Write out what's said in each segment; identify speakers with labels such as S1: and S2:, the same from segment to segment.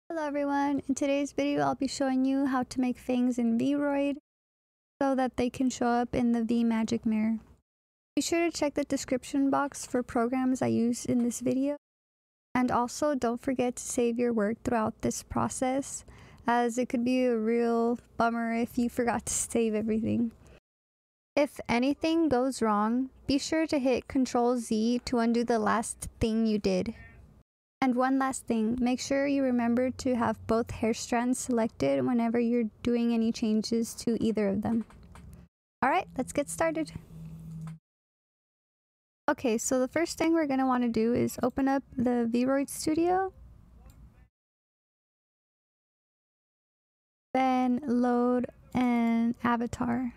S1: Hello everyone, in today's video I'll be showing you how to make fangs in VRoid so that they can show up in the VMagicMirror. Be sure to check the description box for programs I use in this video, and also don't forget to save your work throughout this process, as it could be a real bummer if you forgot to save everything. If anything goes wrong, be sure to hit Ctrl-Z to undo the last thing you did. And one last thing, make sure you remember to have both hair strands selected whenever you're doing any changes to either of them. Alright, let's get started. Okay, so the first thing we're going to want to do is open up the VRoid Studio. Then load an avatar.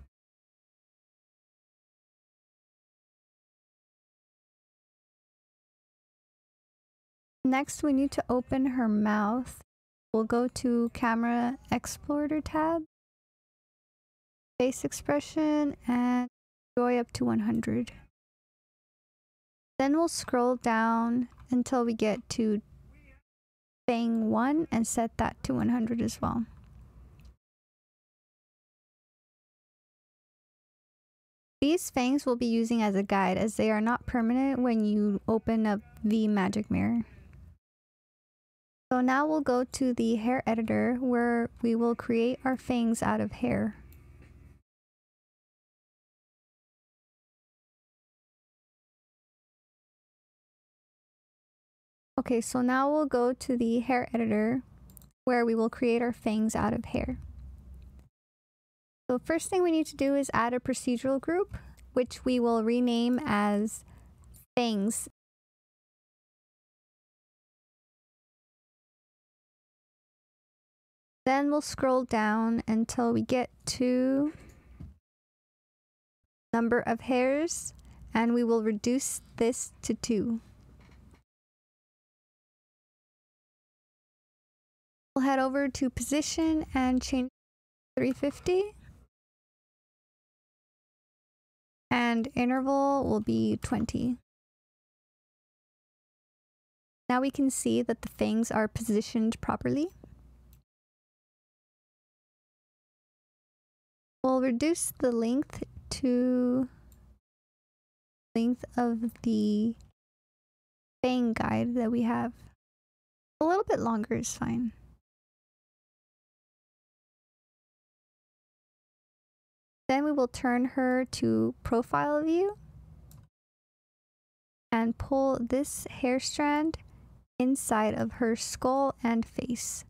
S1: Next, we need to open her mouth. We'll go to Camera Explorer tab, Face Expression, and joy up to 100. Then we'll scroll down until we get to Fang 1 and set that to 100 as well. These fangs we'll be using as a guide, as they are not permanent when you open up VMagicMirror. So now we'll go to the hair editor where we will create our fangs out of hair. Okay, so now we'll go to the hair editor where we will create our fangs out of hair. So first thing we need to do is add a procedural group, which we will rename as fangs. Then we'll scroll down until we get to number of hairs, and we will reduce this to 2. We'll head over to position and change 350. And interval will be 20. Now we can see that the fangs are positioned properly. We'll reduce the length to length of the fang guide that we have. A little bit longer is fine. Then we will turn her to profile view and pull this hair strand inside of her skull and face.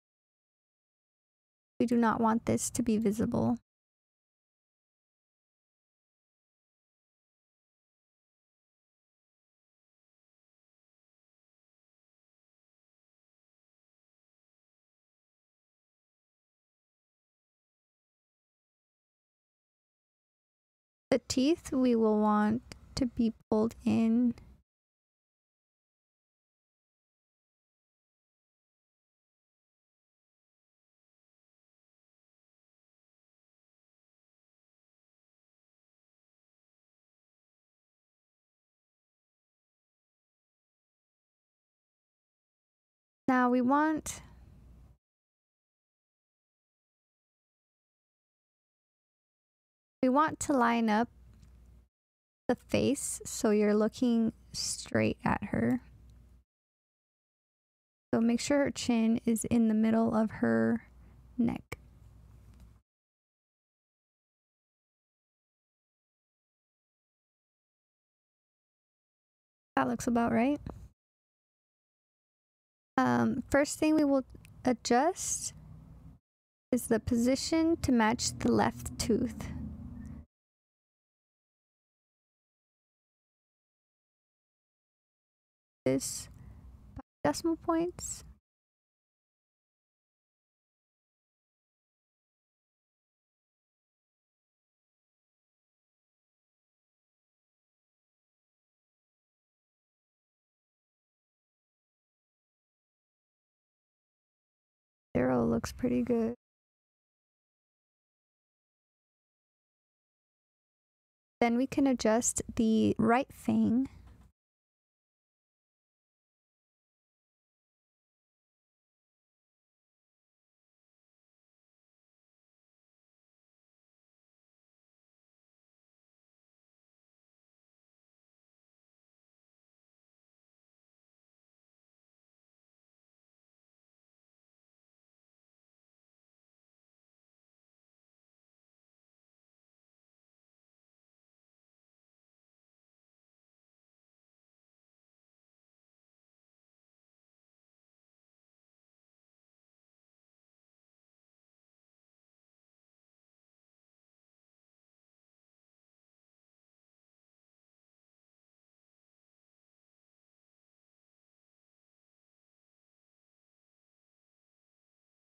S1: We do not want this to be visible. The teeth we will want to be pulled in. Now we want to line up the face so you're looking straight at her. So make sure her chin is in the middle of her neck. That looks about right. First thing we will adjust is the position to match the left tooth. This by decimal points. Zero looks pretty good. Then we can adjust the right fang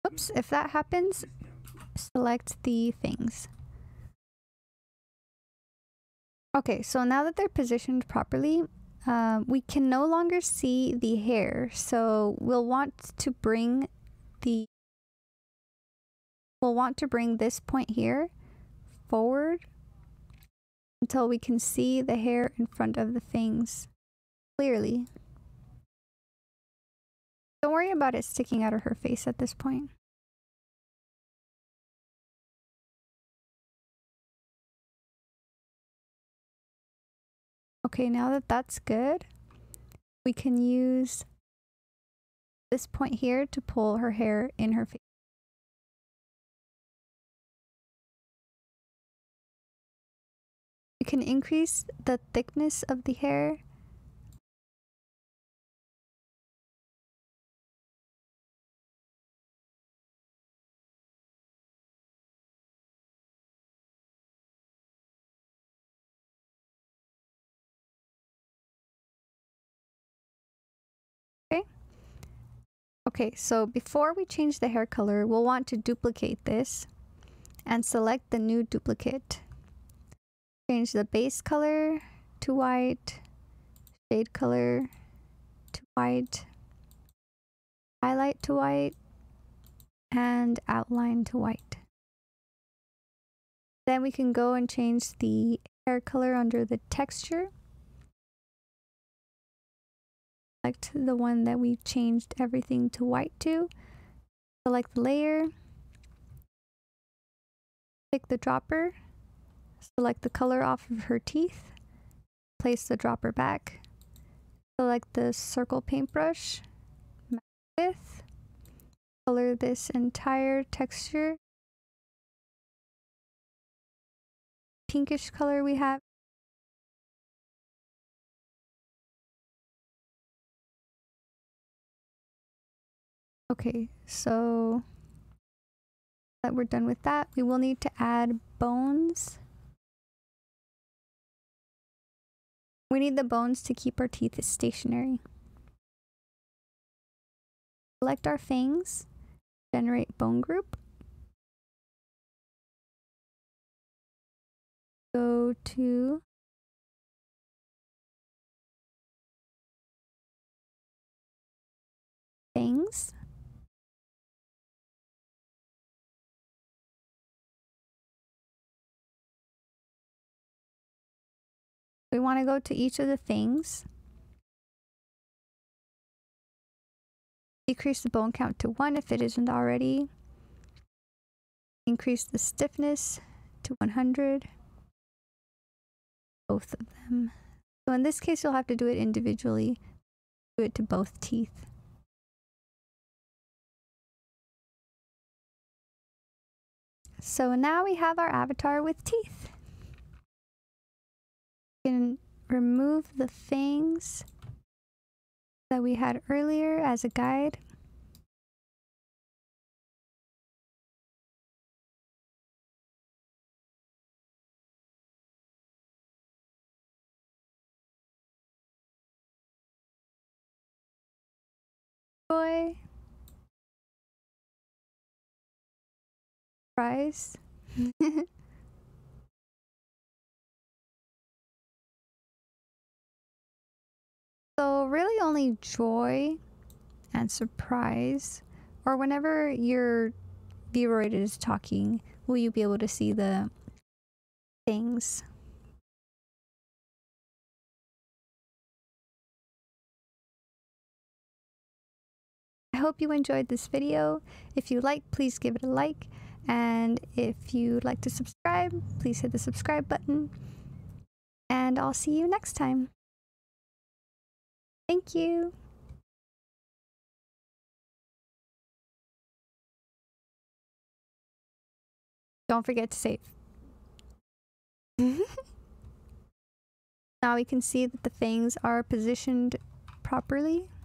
S1: Oops, if that happens, select the things. Okay, so now that they're positioned properly, we can no longer see the hair, so we'll want to bring this point here forward until we can see the hair in front of the fangs clearly. Don't worry about it sticking out of her face at this point. Okay, now that that's good, we can use this point here to pull her hair in her face. You can increase the thickness of the hair. Okay, so before we change the hair color, we'll want to duplicate this and select the new duplicate. Change the base color to white, shade color to white, highlight to white, and outline to white. Then we can go and change the hair color under the texture. Select the one that we changed everything to white to. Select the layer. Pick the dropper. Select the color off of her teeth. Place the dropper back. Select the circle paintbrush. Match with. Color this entire texture. Pinkish color we have. Okay, so that we're done with that, we will need to add bones. We need the bones to keep our teeth stationary. Select our fangs, generate bone group. Go to fangs. We want to go to each of the fangs. Decrease the bone count to 1 if it isn't already. Increase the stiffness to 100. Both of them. So in this case, you'll have to do it individually. Do it to both teeth. So now we have our avatar with teeth. We can remove the fangs that we had earlier as a guide. Boy. Surprise. So really only joy and surprise, or whenever your VRoid is talking, will you be able to see the things. I hope you enjoyed this video. If you like, please give it a like. And if you'd like to subscribe, please hit the subscribe button. And I'll see you next time. Thank you. Don't forget to save. Now we can see that the fangs are positioned properly.